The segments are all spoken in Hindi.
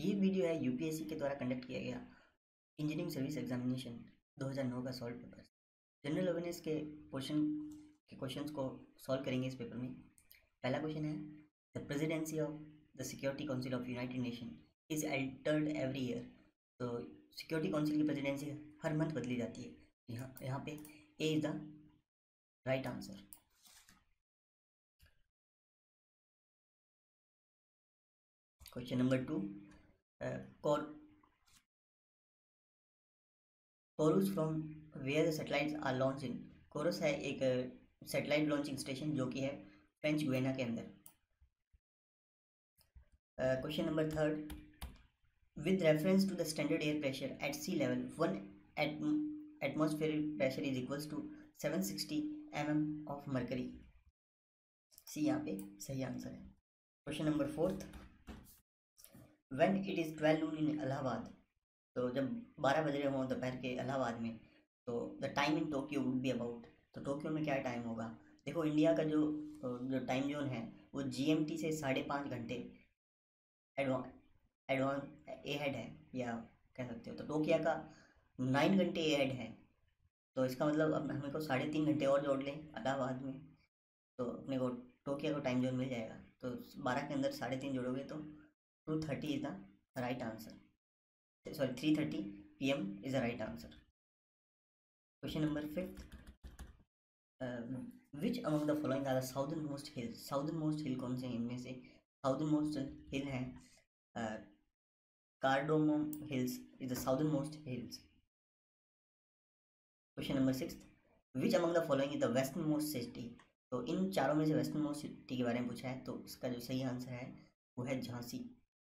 ये वीडियो है यूपीएससी के द्वारा कंडक्ट किया गया इंजीनियरिंग सर्विस एग्जामिनेशन 2009 का सॉल्व पेपर। जनरल अवेयरनेस के क्वेश्चंस को सॉल्व करेंगे इस पेपर में। पहला क्वेश्चन है, the presidency of the Security Council of United Nation is altered every year. तो सिक्योरिटी काउंसिल की प्रेसिडेंसी हर मंथ बदली जाती है। यहाँ पे A is the right answer. Question number 2, Kourou from where the satellites are launch in. Kourou है एक सैटेलाइट लॉन्चिंग स्टेशन जो कि है फ्रेंच गुयाना के अंदर। Question number 3, with reference to the standard air pressure at sea level, one atmospheric pressure is equals to 760 mm of mercury। C यहाँ पे सही आंसर है। Question number 4, when it is 12 noon in Allahabad. तो जब 12 बज रहे हों दोपहर के इलाहाबाद में, तो the time in Tokyo would be about. तो टोक्यो में क्या टाइम होगा? देखो, इंडिया का जो टाइम जोन है वो जीएमटी से 5.5 घंटे एडवांस एहेड है, या कह सकते हो। तो टोक्यो का 9 घंटे एहेड है। तो इसका मतलब अब हमें को 3.5 घंटे और जोड़ लें इलाहाबाद में, तो अपने को टोक्यो का टाइम जोन मिल जाएगा। तो 12 के अंदर 3.5 जोड़ोगे तो 2:30 is the right answer. Sorry, 3:30 PM is the right answer. Question number 5, which among the following are the southern most hill. Southern most hill कौन से हैं? इनमें से साउदर्न मोस्ट हिल है cardamom hills is the southern most hills. Question number 6, which among the following is the western most city. तो इन चारों में से वेस्टर्न मोस्ट सिटी के बारे में पूछा है, तो इसका जो सही आंसर है वो है Jhansi.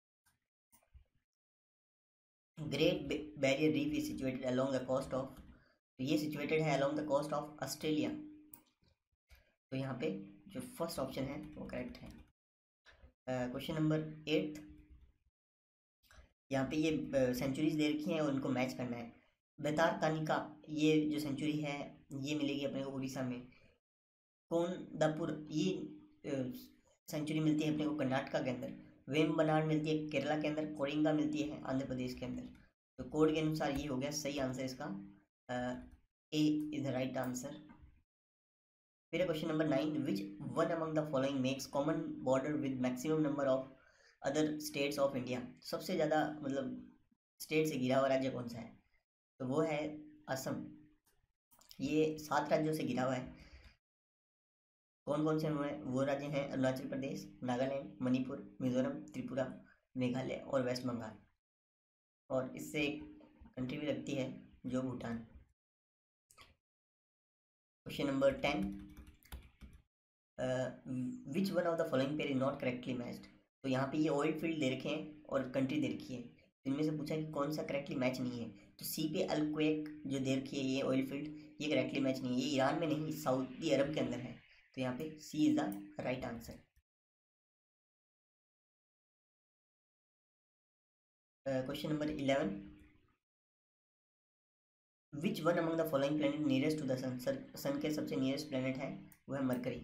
Great Barrier Reef is situated along the coast of. तो ये सिचुएटेड है along the coast of Australia. तो यहाँ पे जो फर्स्ट ऑप्शन है वो करेक्ट है। क्वेश्चन नंबर 8, यहाँ पे ये सेंचुरीज दे रखी हैं और उनको मैच करना है। बेतार कानिका, ये जो सेंचुरी है ये मिलेगी अपने को उड़ीसा में। कोंडापुर, ये सेंचुरी मिलती है अपने को कर्नाटका के अंदर। वेम्बनाड मिलती है केरला के अंदर। कोरिंगा मिलती है आंध्र प्रदेश के अंदर। तो कोड के अनुसार ये हो गया सही आंसर इसका। A is the right answer. फिर question number 9, which one among the following makes common border with maximum number of other states of India. सबसे ज़्यादा मतलब स्टेट से घिरा हुआ राज्य कौन सा है? तो वो है असम। ये 7 राज्यों से घिरा हुआ है। कौन कौन से वो राज्य हैं? अरुणाचल प्रदेश, नागालैंड, मणिपुर, मिजोरम, त्रिपुरा, मेघालय और वेस्ट बंगाल। और इससे एक कंट्री भी लगती है जो Bhutan. Question number 10, which one of the following pair is not correctly matched. तो यहाँ पे ये ऑयल फील्ड दे रखे हैं और कंट्री दे रखी है। इनमें से पूछा कि कौन सा करेक्टली मैच नहीं है। तो सी पे अल्क्वेक जो दे रखी है ये ऑयल फील्ड, ये करेक्टली मैच नहीं है। ये ईरान में नहीं, सऊदी अरब के अंदर है। तो यहाँ पे C is the right answer. Question number 11, which one among the following planet nearest to the sun. Sun के सबसे नियरेस्ट प्लेनेट है वो है Mercury.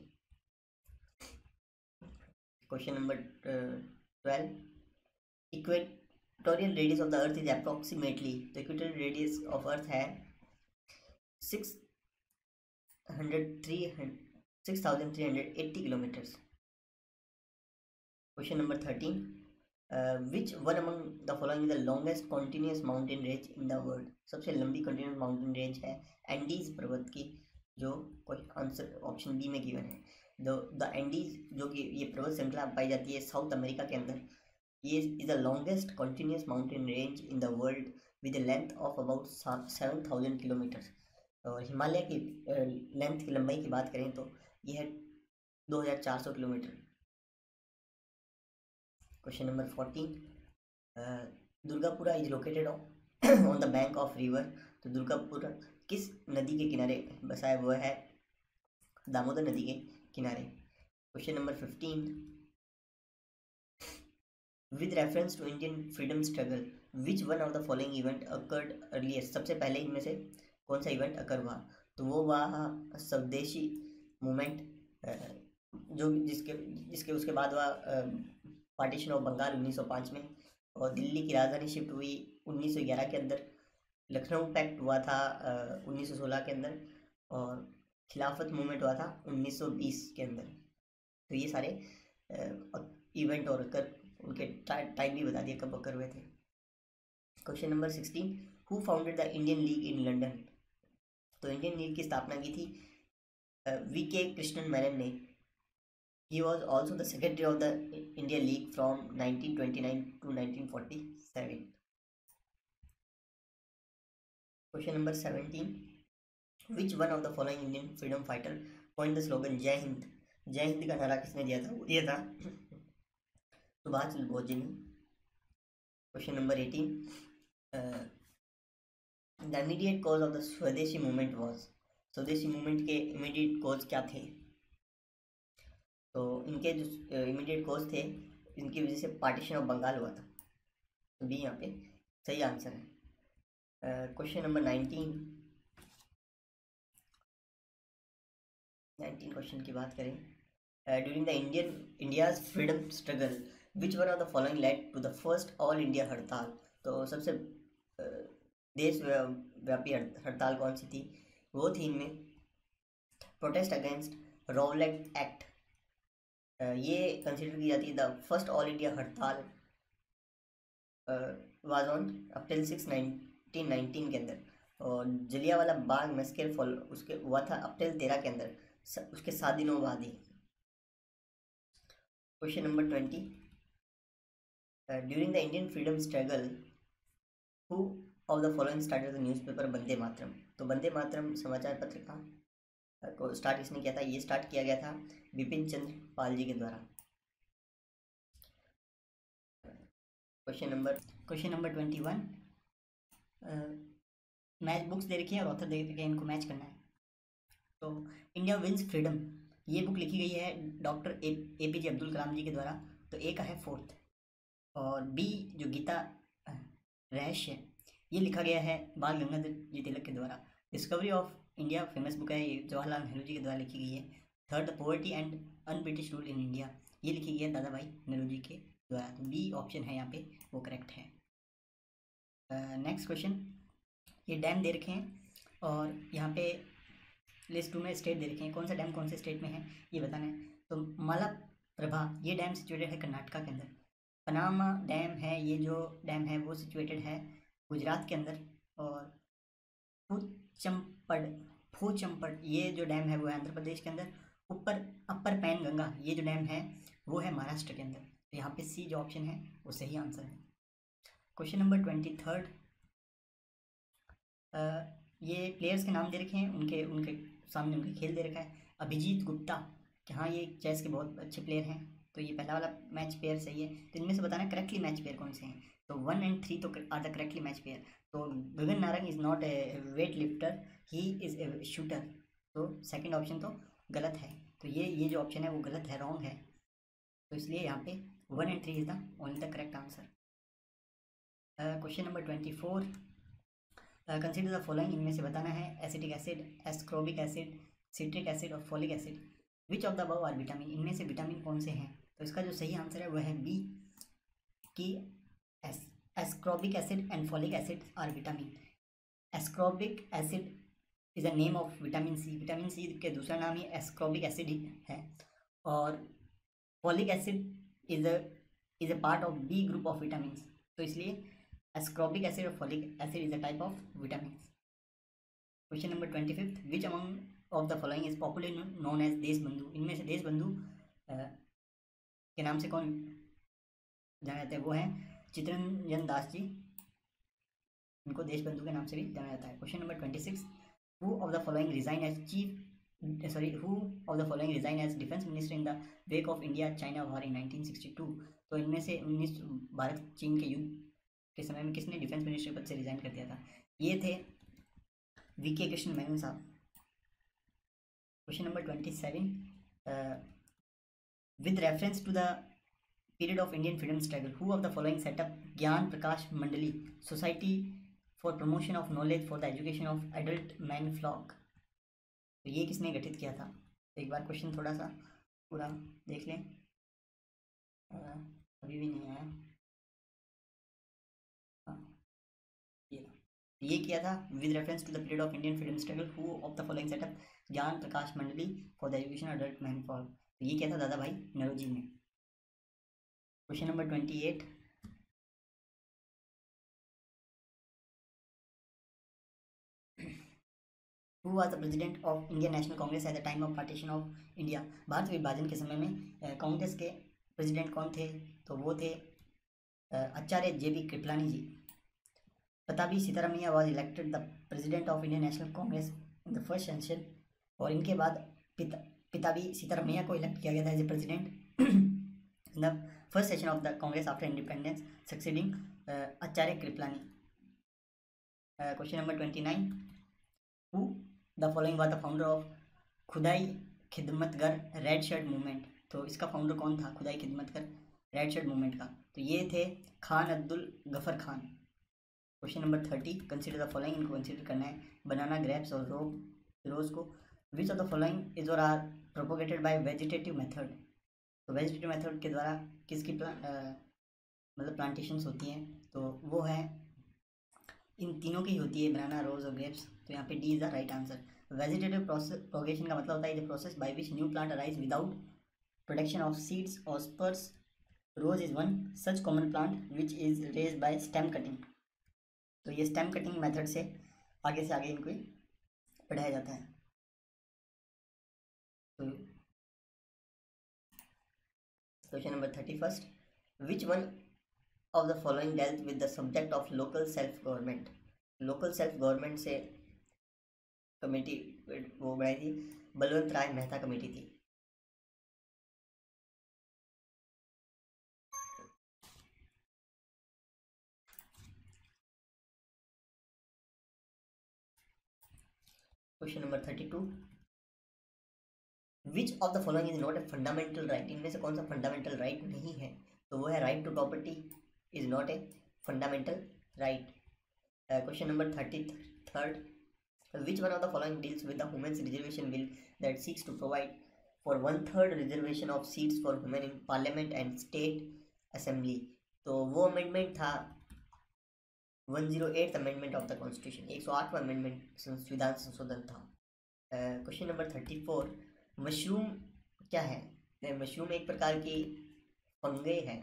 Question number 12, equatorial radius of the earth is approximately. तो इक्वेटोरियल रेडियस ऑफ अर्थ है 6,380 kilometres. Question number 13, which one among the following the longest continuous mountain range in the world. सबसे लंबी कॉन्टिन्यूस माउंटेन रेंज है एंडीज पर्वत की, जो आंसर ऑप्शन बी में गिवन है। द एंडीज जो कि ये पर्वत श्रृंखला पाई जाती है साउथ अमेरिका के अंदर, ये is the longest continuous mountain range in the world with length of about 7,000 kilometre. और हिमालय की लेंथ की लंबाई की बात करें तो ये है 2,400 kilometre. Question number 14, Durgapura is located on the bank of river. तो दुर्गापुरा किस नदी के किनारे बसा है? वो है दामोदर नदी के किनारे। Question number 15, with reference to Indian freedom struggle which one of the following event occurred earlier. सबसे पहले इनमें से कौन सा इवेंट अकर हुआ? तो वो हुआ स्वदेशी मूवमेंट, जो जिसके उसके बाद हुआ पार्टीशन ऑफ बंगाल 1905 में। और दिल्ली की राजधानी शिफ्ट हुई 1911 के अंदर। लखनऊ पैक्ट हुआ था 1916 के अंदर। और खिलाफत मूवमेंट हुआ था 1920 के अंदर। तो ये सारे इवेंट और उनके टाइम भी बता दिया कब occur हुए थे। Question number 16, who founded the Indian League in London? तो इंडियन लीग की स्थापना की थी वी.के. कृष्णन मेनन ने। He was also the secretary of the India League from 1929 to 1947. Question number 17. Which one of the following Indian freedom fighter coined the slogan जय हिंद? जय हिंद का नारा किसने दिया था? वो दिया था सुभाष चंद्र बोस जी ने। Question number 18. The immediate cause of the Swadeshi movement was? Swadeshi movement के इमीडिएट कॉज क्या थे? तो इनके जो इमीडिएट कॉज थे, इनकी वजह से पार्टीशन ऑफ बंगाल हुआ था। तो बी यहाँ पे सही आंसर है। क्वेश्चन नंबर 19 क्वेश्चन की बात करें। During the India's freedom struggle which one of the following led to the first all India hartal? तो सबसे देश व्यापी हड़ताल कौन सी थी? वो थी इनमें प्रोटेस्ट अगेंस्ट रॉवलेट एक्ट। ये कंसिडर की जाती है the first all India hartal was on April 6 1919 के अंदर। और जलियांवाला बाग मैसेकर फॉलो उसके हुआ था अप्रैल 13 के अंदर, उसके 7 दिनों बाद ही। Question number 20, during the Indian freedom struggle who of the following started the newspaper Vande Mataram? तो वंदे मातरम समाचार पत्र को स्टार्ट किसने किया था? ये स्टार्ट किया गया था विपिन चंद्र पाल जी के द्वारा। क्वेश्चन नंबर 21, मैच बुक्स दे रखी है और ऑथर दे रखे हैं, इनको मैच करना है। तो इंडिया विंस फ्रीडम, ये बुक लिखी गई है डॉक्टर APJ अब्दुल कलाम जी के द्वारा। तो ए का है 4th। और बी जो गीता रहस्य, ये लिखा गया है बाल गंगाधर जी तिलक के द्वारा। Discovery of India famous book है, ये जवाहरलाल नेहरू जी के द्वारा लिखी गई है। 3rd the poverty and un British rule in India, ये लिखी गई है दादा भाई नेहरू जी के द्वारा। तो बी ऑप्शन है यहाँ पे वो करेक्ट है। नेक्स्ट क्वेश्चन, ये डैम दे रखे हैं और यहाँ पे लिस्ट 2 में स्टेट दे रखे हैं। कौन सा डैम कौन से स्टेट में है ये बताना है। तो मलप्रभा ये डैम सिचुएटेड है कर्नाटका के अंदर। पनामा डैम है, ये जो डैम है वो सिचुएटेड है गुजरात के अंदर। और फोचम्पड़ ये जो डैम है वो है आंध्र प्रदेश के अंदर। अपर पैन गंगा ये जो डैम है वो है महाराष्ट्र के अंदर। तो यहाँ पे सी जो ऑप्शन है वो सही आंसर है। क्वेश्चन नंबर 23, ये प्लेयर्स के नाम दे रखे हैं, उनके उनके सामने उनके खेल दे रखा है। अभिजीत गुप्ता, कि हाँ ये चेस के बहुत अच्छे प्लेयर हैं। तो ये पहला वाला मैच पेयर सही है। तो इनमें से बताना करेक्टली मैच पेयर कौन से हैं। तो 1 और 3 तो are the correctly match pair. तो Gagan Narang is not a weight lifter, he is a shooter. तो सेकंड ऑप्शन तो गलत है। तो ये जो ऑप्शन है वो गलत है, रॉन्ग है। तो इसलिए यहाँ पे 1 और 3 is the only the correct answer. Question number 24, consider the following, इनमें से बताना है acetic acid, ascorbic acid, citric acid और folic acid. Which of the above are vitamin, इनमें से विटामिन कौन से हैं? तो इसका जो सही आंसर है वह है बी कि ascorbic acid and folic acid are vitamin. Ascorbic acid is a name of vitamin C, vitamin C के दूसरा नाम ही एस्कॉर्बिक एसिड है। और folic acid is a part of B group of vitamin. तो इसलिए एस्कॉर्बिक एसिड और folic acid is a type of vitamin. Question number 25, which among of the following is popularly known as Deshbandhu, इनमें से देश बंधु के नाम से कौन जाना जाता है? वो हैं चित्तरंजन दास जी, इनको देश बंधु के नाम से भी जाना जाता है। Question number 26, who of the following resign as defence minister in the wake of India China war इन 1962? तो इनमें से भारत चीन के युद्ध के समय में किसने डिफेंस मिनिस्टर पद से रिजाइन कर दिया था? ये थे वी.के. कृष्णन मेनन साहब। Question number 27, with reference to the period of Indian freedom struggle who of the following set up Gyan Prakash Mandali society for promotion of knowledge for the education of adult man flock? तो ये किसने गठित किया था? तो एक बार क्वेश्चन थोड़ा सा पूरा देख लें, अभी भी नहीं आया। ये किया था with reference to the period of Indian freedom struggle, who of the following set up Gyan Prakash Mandali for the education adult man for. तो ये किया था दादा भाई नौरोजी ने। Question number 28, who was the president of Indian National Congress at the time of partition of India. Bharat विभाजन के समय में कांग्रेस के प्रेसिडेंट कौन थे, तो वो थे Acharya JB Kripalani ji. Pattabhi Sitaramayya was elected the president of Indian National Congress in the first session, और इनके बाद पिताबी सीतारामैया को इलेक्ट किया गया था as a president in the first session of the Congress after independence succeeding Acharya Kripalani. Question number 29, who the following was the founder of Khudai Khidmatgar red shirt movement. तो इसका फाउंडर कौन था खुदाई खिदमतगर रेड शर्ट मूवमेंट का, तो ये थे Khan Abdul Ghaffar Khan. Question number 30, consider the following, इनको कंसीडर करना है, बनाना, ग्रेप्स और रोज को। Which of the following is और are propagated by vegetative method. तो वेजिटेटिव मेथड के द्वारा किसकी मतलब प्लांटेशंस होती हैं, तो वो है इन तीनों की होती है, बनाना, रोज और ग्रेप्स। तो यहाँ पे D is the right answer. Vegetative propagation का मतलब होता है the process by which new plant arise without protection of seeds और spores. Rose is one such common plant which is raised by stem cutting. तो ये स्टेम कटिंग मेथड से आगे इनको बढ़ाया जाता है। तो question number 31, which one of the following dealt with the subject of local self government. Local self government से कमेटी वो बनाई थी, बलवंत राय मेहता कमेटी थी। Question number 32, which of the following is not a fundamental right. इनमें से कौन सा फंडामेंटल राइट नहीं है, तो वो है right to property is not a fundamental right. Question number 33, which one of the following deals with the women's reservation bill that seeks to provide for 1/3 reservation of seats for women in parliament and state assembly। तो वो अमेंडमेंट था 108th amendment of the constitution, 108वां अमेंडमेंट संविधान संशोधन था। क्वेश्चन नंबर 34, मशरूम क्या है। मशरूम एक प्रकार की फंगे है,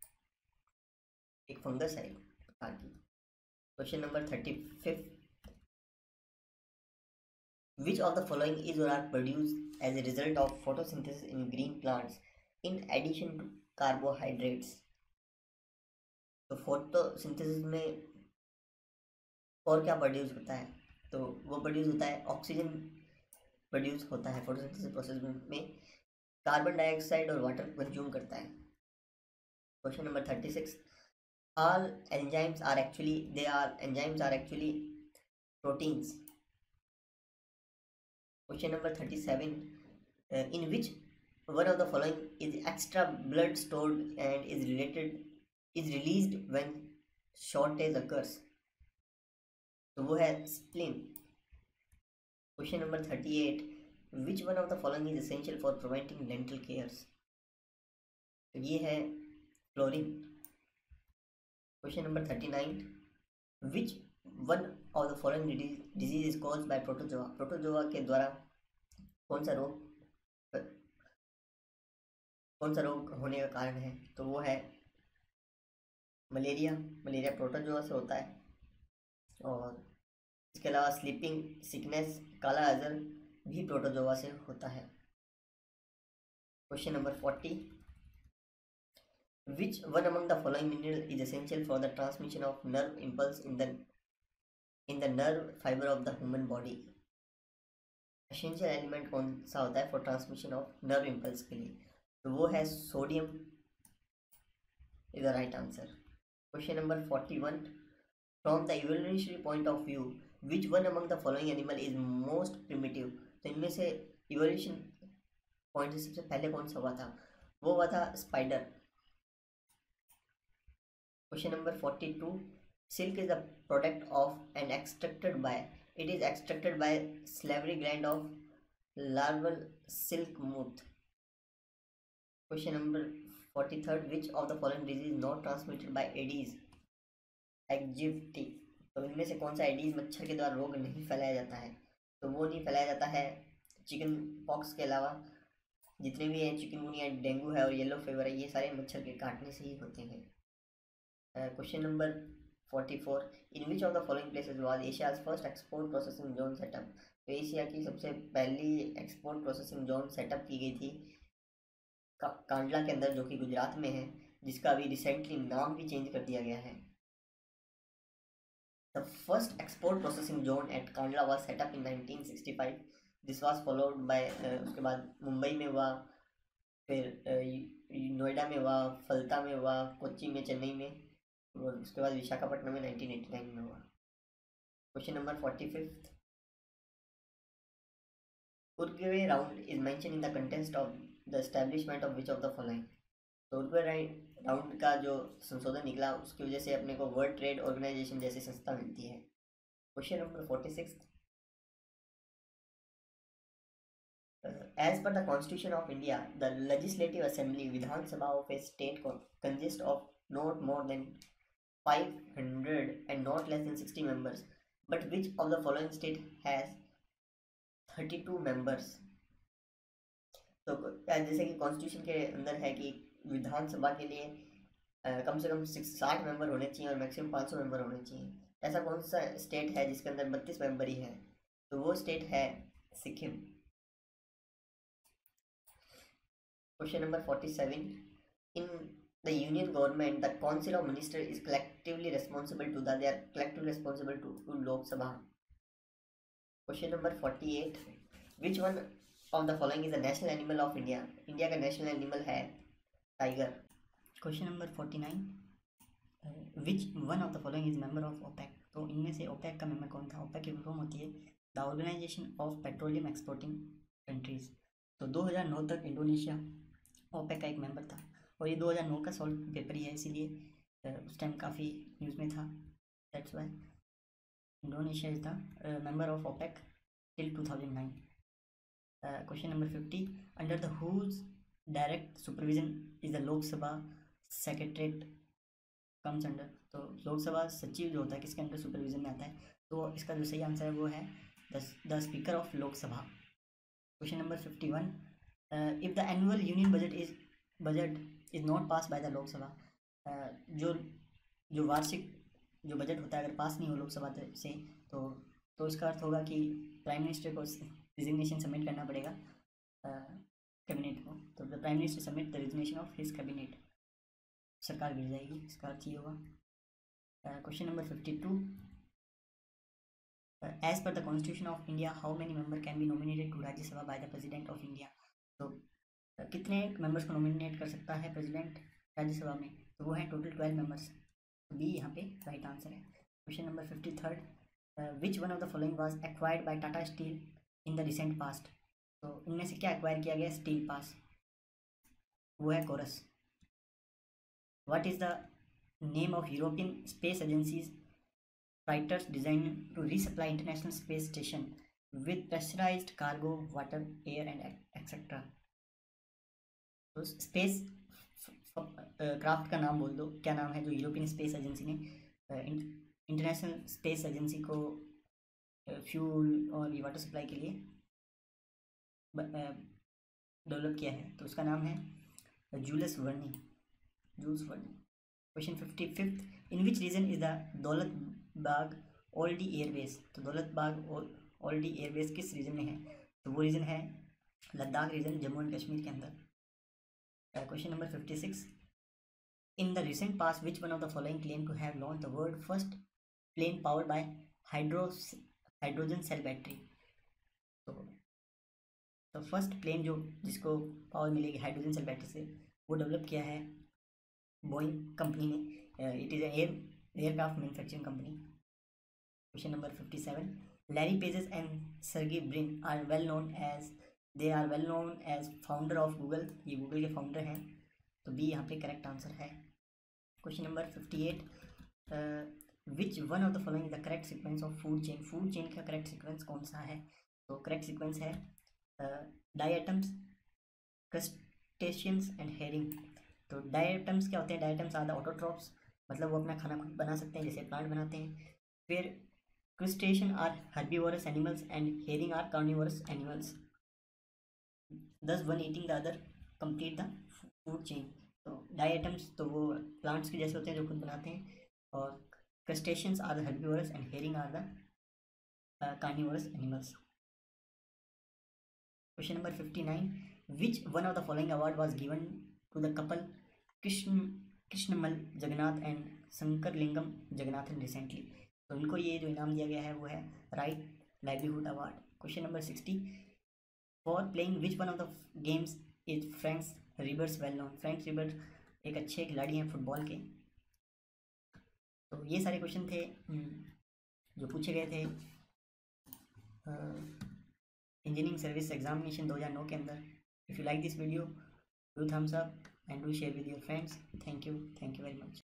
एक फंगस है एक प्रकार की। Question number 35, which of the following is or are produced as a result of photosynthesis in green plants in addition to carbohydrates। तो फोटोसिंथेसिस में और क्या प्रोड्यूस होता है, तो वो प्रोड्यूस होता है ऑक्सीजन प्रोड्यूस होता है फोटोसिंथेसिस प्रोसेस में, कार्बन डाइऑक्साइड और वाटर कंज्यूम करता है। Question number 36, all enzymes are actually proteins। Question number 37, in which one of the following is extra blood stored and is released when shortage occurs। तो वो है spleen। Question number 38, which one of the following is essential for preventing dental cares। तो ये है fluorine. Question number 39, which one of the following disease is caused by protozoa. Protozoa के द्वारा कौन सा रोग होने का कारण है, तो वो है मलेरिया। मलेरिया प्रोटोजोआ से होता है। और इसके अलावा स्लीपिंग सिकनेस, काला अजर भी प्रोटोजोआ से होता है। Question number 40, which one among the following mineral is essential for the transmission of nerve impulse in the nerve fiber of the human body। Essential element कौन सा होता है for transmission of nerve impulse के लिए, तो वो है sodium is the right answer. Question number 41, from the evolutionary point of view which one among the following animal is most primitive. तो इनमें से इवोल्यूशन पॉइंट से सबसे पहले कौन सा हुआ था, वो हुआ था spider. Question number 42, silk is the product of and extracted by, it is extracted by salivary gland of larval silk moth। Question number 43, which of the following disease is not transmitted by Aedes aegypti। तो इनमें से कौन सा एडीज मच्छर के द्वारा रोग नहीं फैलाया जाता है? तो वो नहीं फैलाया जाता है चिकन पॉक्स के अलावा जितने भी हैं, चिकनगुनिया, डेंगू है और येलो फीवर है, ये सारे मच्छर के काटने से ही होते हैं। Question number 44, in which of the following places was Asia's first export processing zone set up? तो एशिया की सबसे पहली एक्सपोर्ट प्रोसेसिंग जोन सेटअप की गई थी कांडला के अंदर, जो कि गुजरात में है, जिसका अभी रिसेंटली नाम भी चेंज कर दिया गया है। The first export processing zone at Kandla was set up in 1965। This was followed by, उसके बाद मुंबई में हुआ, फिर नोएडा में हुआ, फलता में हुआ, कोच्चि में, चेन्नई में, और उसके बाद विशाखापट्टनम में 1989 में हुआ। Question number 45, Uruguay round is mention in the contest of the establishment of which of the following? तो उरुग्वे राउंड का जो संशोधन निकला उसकी वजह से अपने को वर्ल्ड ट्रेड ऑर्गेनाइजेशन जैसी संस्था मिलती है। Question number 46, as per the Constitution of India, the Legislative Assembly Vidhan Sabha of a state consists of not more than 500 and not less than 60 members. But which of the following state has 32 members? तो जैसे कि कॉन्स्टिट्यूशन के अंदर है कि विधानसभा के लिए कम से कम 60 मेंबर होने चाहिए और मैक्सिमम 500 मेंबर होने चाहिए। ऐसा कौन सा स्टेट है जिसके अंदर 32 मेंबर ही है? तो वो स्टेट है Sikkim. Question number 47, in the union government the council of ministers is collectively responsible to they are collectively responsible to Lok Sabha. Question number 48, which one of the following is the national animal of India? India का national animal है tiger. Question number 49, which one of the following is member of OPEC? तो इनमें से OPEC का मेंबर कौन था? OPEC की फॉर्म होती है the organization of petroleum exporting countries. तो 2009 तक इंडोनेशिया ओपेक का एक मेंबर था, और ये 2009 का सॉल्व पेपर ही है, इसीलिए उस टाइम काफ़ी न्यूज़ में था। That's why Indonesia is the member of OPEC till 2009। Question number 50, under the whose direct supervision is the Lok Sabha secretariat comes under? तो लोकसभा सचिव जो होता है किसके अंडर सुपरविजन में आता है? तो इसका जो सही आंसर है वो है the speaker of Lok Sabha. Question number 51, if the annual union budget is not passed by the Lok Sabha, जो वार्षिक जो बजट होता है अगर पास नहीं हो लोकसभा से तो इसका अर्थ होगा कि प्राइम मिनिस्टर को रिजिग्नेशन सबमिट करना पड़ेगा कैबिनेट को। तो the prime minister submit the resignation of his cabinet, सरकार गिर जाएगी, इसका अर्थ ये होगा। Question number 52, as per the constitution of India how many member can be nominated to Rajya Sabha by the president of India? तो कितने मेंबर्स को नॉमिनेट कर सकता है प्रेसिडेंट राज्यसभा में? तो वो है टोटल 12 मेंबर्स। तो बी यहाँ पे राइट आंसर है। Question number 53, which one of the following was acquired by Tata steel in the recent past? तो इनमें से क्या एक्वायर किया गया स्टील पास? वो है Corus. What is the name of European space agency's freighters design to resupply international space station with pressurized cargo water air and etcetera? तो स्पेस क्राफ्ट का नाम बोल दो, क्या नाम है जो यूरोपियन स्पेस एजेंसी ने इंटरनेशनल स्पेस एजेंसी को फ्यूल और वाटर सप्लाई के लिए डेवलप किया है? तो उसका नाम है Julius Verne. Question 55, in which region is the Daulat Beg Oldi airbase? तो दौलत बाग ओल्डी एयरबेस किस रीजन में है? तो वो रीजन है लद्दाख रीजन, जम्मू एंड कश्मीर के अंदर। Question number 56, in the recent past which one of the following claim to have launch the world first plane powered by hydrogen cell battery? तो फर्स्ट प्लेन जो जिसको पावर मिलेगी हाइड्रोजन सेल बैटरी से वो डेवलप किया है बोइंग कंपनी ने। It is aircraft manufacturing company. Question number 57, Larry pages and Sergey Brin are well known as founder of Google. ये गूगल के फाउंडर हैं, तो बी यहाँ पे करेक्ट आंसर है। Question number 58, which one of the following is the correct sequence of food chain? Food chain का करेक्ट सीक्वेंस कौन सा है? तो करेक्ट सीक्वेंस है डायटम्स, क्रस्टेशियंस एंड हेरिंग। तो डायटम्स क्या होते हैं? डायटम्स आर द ऑटोट्रॉप्स, मतलब वो अपना खाना खुद बना सकते हैं जैसे प्लांट बनाते हैं। फिर crustacean are herbivorous animals and herring are carnivorous animals, thus one eating the other complete the food chain. तो डाइएटम्स तो वो प्लांट्स के जैसे होते हैं जो खुद बनाते हैं, और crustaceans are the herbivorous and herring are the carnivorous animals. Question number 59, which one of the following award was given to the couple Krishnammal Jagannath and Sankaralingam Jagannathan recently. तो इनको ये जो इनाम दिया गया है वो है right livelihood award. Question number 60, for playing which one of the games is Franks Ribers well known. Franks Ribers एक अच्छे खिलाड़ी हैं फुटबॉल के। तो ये सारे क्वेश्चन थे जो पूछे गए थे इंजीनियरिंग सर्विस एग्जामिनेशन 2009 के अंदर। If you like this video, do thumbs up and do share with your friends. Thank you very much.